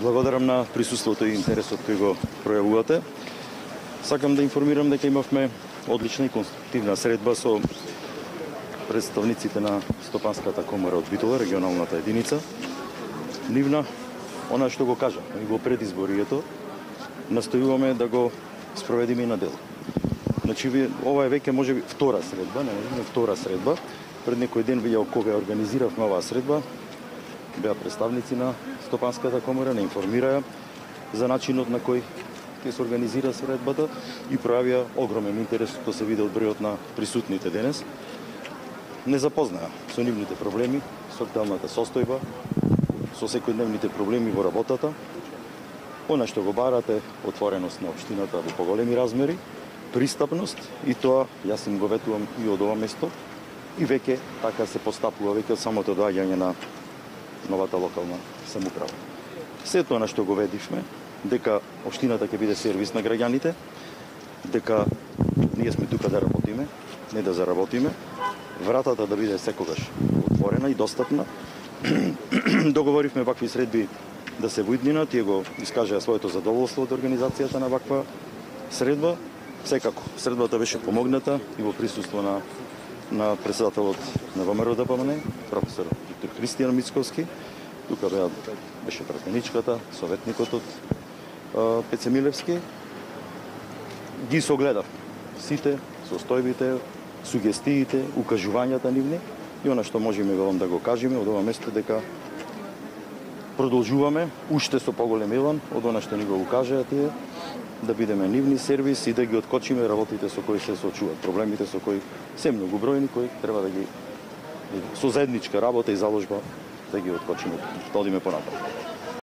Благодарам на присуството и интересот кој го пројавувате. Сакам да информирам дека имавме одлична и конструктивна средба со представниците на Стопанската комора од Битола, регионалната единица. Нивна, она што го кажа и во предизборието, настојуваме да го спроведиме и на дело. Значи, ова е веќе можеби втора средба, не втора средба. Пред некој ден видео кога ја организиравме оваа средба, беа представници на Стопанската комора, не информираа за начинот на кој ќе се организира средбата и пројавија огромен интерес, што се виде од бројот на присутните денес. Не запознаа со нивните проблеми, со актуелната состојба, со секојдневните проблеми во работата. Она што го барате, отвореност на општината во поголеми размери, пристапност, и тоа јас им го ветувам и од ова место, и веќе така се постапува веќе од самото доаѓање на новата локална самоуправа. Се тоа на што го ведивме, дека општината ќе биде сервис на граѓаните, дека ние сме тука да работиме, не да заработиме, вратата да биде секогаш отворена и достапна. Договоривме вакви средби да се во иднина, тие го искажаа своето задоволство од организацијата на ваква средба. Секако, средбата беше помогната и во присуство на председателот на ВМРО ДПМН, професор Виктор Христијан Мицковски. Тука беше пратеничката, советникот од Пеце Милевски. Ги согледав сите состојбите, сугестиите, укажувањата нивни и она што можеме велам да го кажеме од ова место дека продолжуваме уште со поголем елан од она што ни го укажаа тие, да бидеме нивни сервис и да ги откочиме работите со кои се соочуваат, проблемите со кои се многу бројни, кои треба да ги со заедничка работа и заложба да ги откочиме, да одиме понатаму.